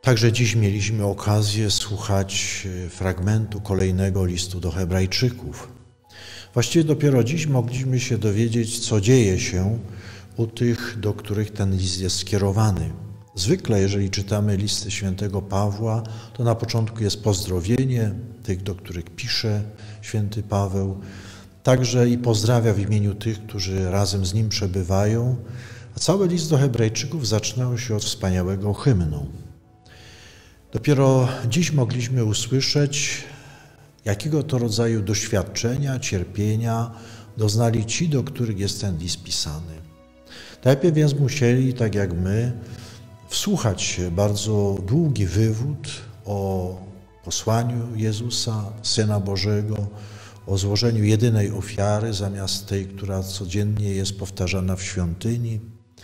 Także dziś mieliśmy okazję słuchać fragmentu kolejnego listu do Hebrajczyków. Właściwie dopiero dziś mogliśmy się dowiedzieć, co dzieje się u tych, do których ten list jest skierowany. Zwykle, jeżeli czytamy listy świętego Pawła, to na początku jest pozdrowienie tych, do których pisze święty Paweł, także i pozdrawia w imieniu tych, którzy razem z nim przebywają, a cały list do Hebrajczyków zaczynał się od wspaniałego hymnu. Dopiero dziś mogliśmy usłyszeć, jakiego to rodzaju doświadczenia, cierpienia doznali ci, do których jest ten list pisany. Najpierw więc musieli, tak jak my, wsłuchać się bardzo długi wywód o posłaniu Jezusa, Syna Bożego, o złożeniu jedynej ofiary zamiast tej, która codziennie jest powtarzana w świątyni.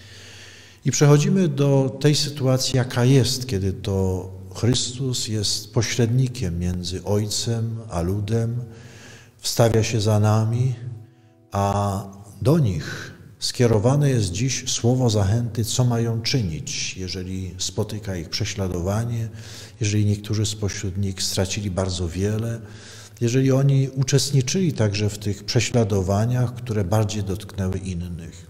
I przechodzimy do tej sytuacji, jaka jest, kiedy to Chrystus jest pośrednikiem między Ojcem a ludem, wstawia się za nami, a do nich skierowane jest dziś słowo zachęty, co mają czynić, jeżeli spotyka ich prześladowanie, jeżeli niektórzy spośród nich stracili bardzo wiele, jeżeli oni uczestniczyli także w tych prześladowaniach, które bardziej dotknęły innych.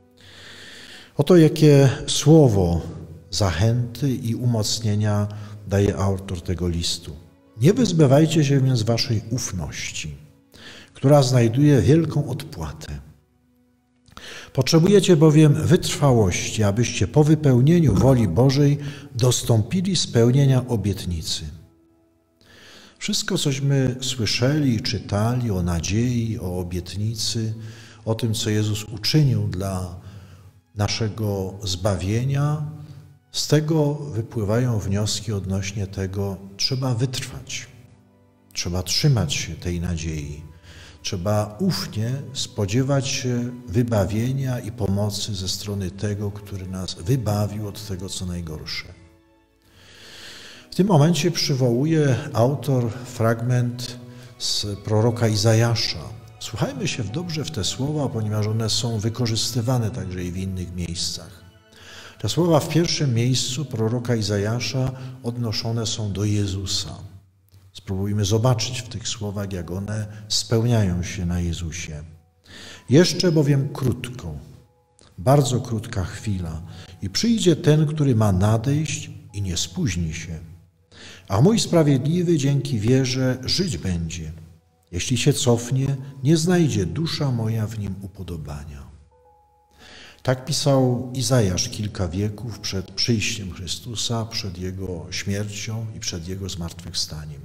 Oto jakie słowo zachęty i umocnienia daje autor tego listu. Nie wyzbywajcie się więc waszej ufności, która znajduje wielką odpłatę. Potrzebujecie bowiem wytrwałości, abyście po wypełnieniu woli Bożej dostąpili spełnienia obietnicy. Wszystko, cośmy słyszeli i czytali o nadziei, o obietnicy, o tym, co Jezus uczynił dla naszego zbawienia, z tego wypływają wnioski odnośnie tego, trzeba wytrwać, trzeba trzymać się tej nadziei, trzeba ufnie spodziewać się wybawienia i pomocy ze strony tego, który nas wybawił od tego, co najgorsze. W tym momencie przywołuje autor fragment z proroka Izajasza. Słuchajmy się dobrze w te słowa, ponieważ one są wykorzystywane także i w innych miejscach. Te słowa w pierwszym miejscu proroka Izajasza odnoszone są do Jezusa. Spróbujmy zobaczyć w tych słowach, jak one spełniają się na Jezusie. Jeszcze bowiem krótko, bardzo krótka chwila i przyjdzie ten, który ma nadejść i nie spóźni się. A mój sprawiedliwy dzięki wierze żyć będzie. Jeśli się cofnie, nie znajdzie dusza moja w nim upodobania. Tak pisał Izajasz kilka wieków przed przyjściem Chrystusa, przed Jego śmiercią i przed Jego zmartwychwstaniem.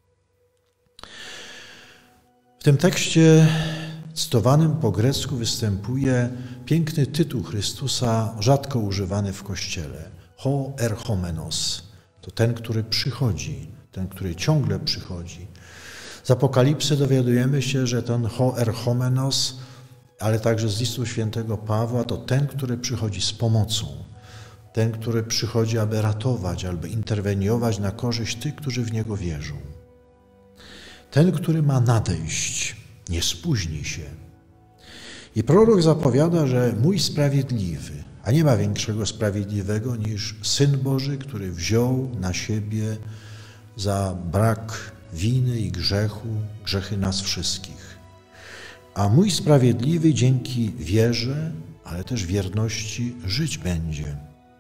W tym tekście cytowanym po grecku występuje piękny tytuł Chrystusa, rzadko używany w Kościele. Ho erchomenos. To ten, który przychodzi, ten, który ciągle przychodzi. Z Apokalipsy dowiadujemy się, że ten ho erchomenos, ale także z listu świętego Pawła, to ten, który przychodzi z pomocą. Ten, który przychodzi, aby ratować, albo interweniować na korzyść tych, którzy w Niego wierzą. Ten, który ma nadejść, nie spóźni się. I prorok zapowiada, że mój sprawiedliwy, a nie ma większego sprawiedliwego niż Syn Boży, który wziął na siebie za brak winy i grzechu, grzechy nas wszystkich. A mój sprawiedliwy dzięki wierze, ale też wierności żyć będzie.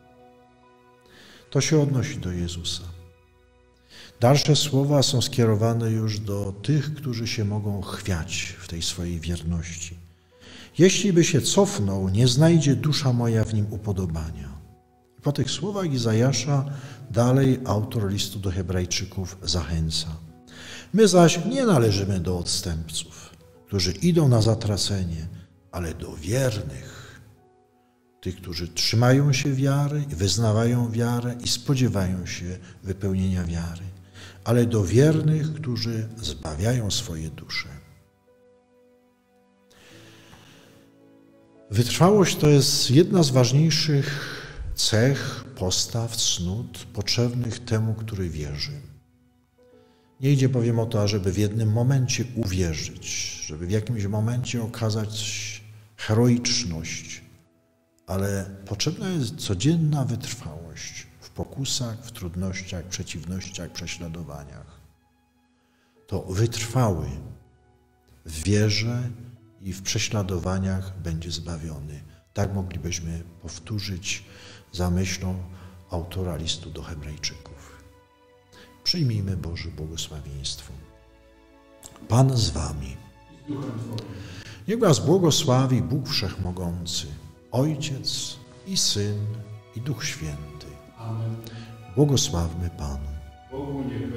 To się odnosi do Jezusa. Dalsze słowa są skierowane już do tych, którzy się mogą chwiać w tej swojej wierności. Jeśli by się cofnął, nie znajdzie dusza moja w nim upodobania. I po tych słowach Izajasza dalej autor listu do Hebrajczyków zachęca. My zaś nie należymy do odstępców, którzy idą na zatracenie, ale do wiernych, tych, którzy trzymają się wiary, wyznawają wiarę i spodziewają się wypełnienia wiary, ale do wiernych, którzy zbawiają swoje dusze. Wytrwałość to jest jedna z ważniejszych cech, postaw, cnót potrzebnych temu, który wierzy. Nie idzie bowiem o to, ażeby w jednym momencie uwierzyć, żeby w jakimś momencie okazać heroiczność, ale potrzebna jest codzienna wytrwałość w pokusach, w trudnościach, przeciwnościach, prześladowaniach. To wytrwały w wierze i w prześladowaniach będzie zbawiony. Tak moglibyśmy powtórzyć za myślą autora listu do Hebrajczyków. Przyjmijmy Boże błogosławieństwo. Pan z wami. Niech was błogosławi Bóg Wszechmogący, Ojciec i Syn i Duch Święty. Amen. Błogosławmy Panu. Bogu niech